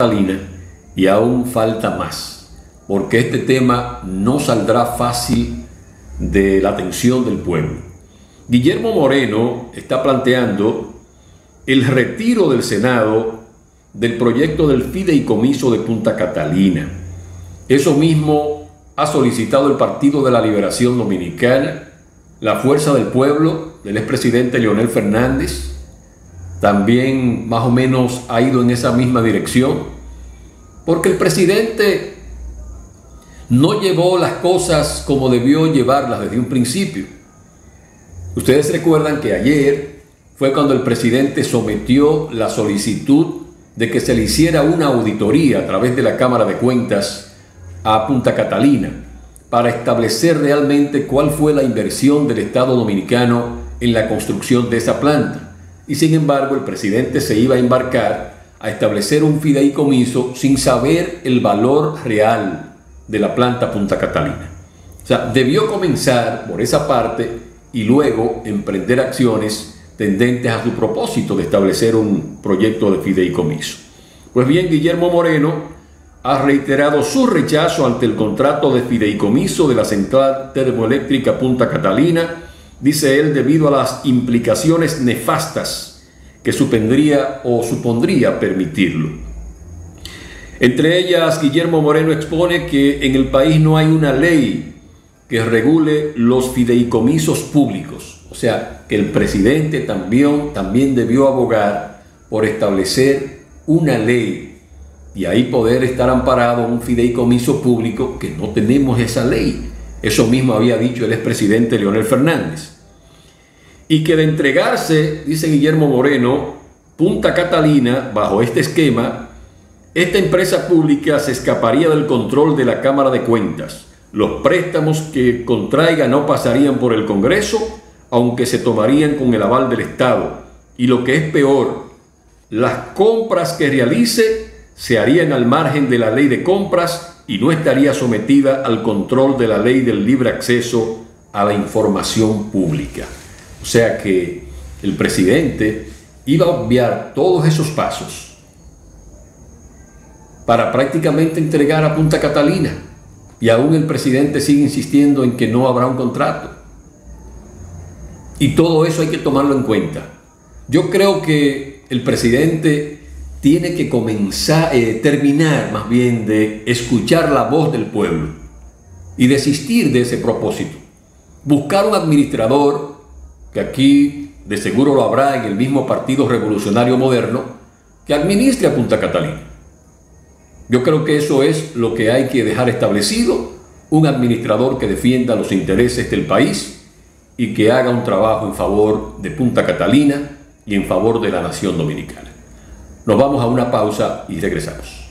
Catalina, y aún falta más, porque este tema no saldrá fácil de la atención del pueblo. Guillermo Moreno está planteando el retiro del Senado del proyecto del fideicomiso de Punta Catalina. Eso mismo ha solicitado el Partido de la Liberación Dominicana, la Fuerza del Pueblo del expresidente Leonel Fernández. También más o menos ha ido en esa misma dirección, porque el presidente no llevó las cosas como debió llevarlas desde un principio. Ustedes recuerdan que ayer fue cuando el presidente sometió la solicitud de que se le hiciera una auditoría a través de la Cámara de Cuentas a Punta Catalina para establecer realmente cuál fue la inversión del Estado dominicano en la construcción de esa planta. Y sin embargo, el presidente se iba a embarcar a establecer un fideicomiso sin saber el valor real de la planta Punta Catalina. O sea, debió comenzar por esa parte y luego emprender acciones tendentes a su propósito de establecer un proyecto de fideicomiso. Pues bien, Guillermo Moreno ha reiterado su rechazo ante el contrato de fideicomiso de la central termoeléctrica Punta Catalina, dice él, debido a las implicaciones nefastas que supondría permitirlo. Entre ellas, Guillermo Moreno expone que en el país no hay una ley que regule los fideicomisos públicos. O sea, que el presidente también debió abogar por establecer una ley y ahí poder estar amparado un fideicomiso público, que no tenemos esa ley. Eso mismo había dicho el expresidente Leonel Fernández. Y que de entregarse, dice Guillermo Moreno, Punta Catalina, bajo este esquema, esta empresa pública se escaparía del control de la Cámara de Cuentas. Los préstamos que contraiga no pasarían por el Congreso, aunque se tomarían con el aval del Estado. Y lo que es peor, las compras que realice se harían al margen de la ley de compras y no estaría sometida al control de la ley del libre acceso a la información pública. O sea que el presidente iba a obviar todos esos pasos para prácticamente entregar a Punta Catalina, y aún el presidente sigue insistiendo en que no habrá un contrato. Y todo eso hay que tomarlo en cuenta. Yo creo que el presidente tiene que terminar más bien de escuchar la voz del pueblo y desistir de ese propósito. Buscar un administrador, que aquí de seguro lo habrá en el mismo Partido Revolucionario Moderno, que administre a Punta Catalina. Yo creo que eso es lo que hay que dejar establecido, un administrador que defienda los intereses del país y que haga un trabajo en favor de Punta Catalina y en favor de la nación dominicana. Nos vamos a una pausa y regresamos.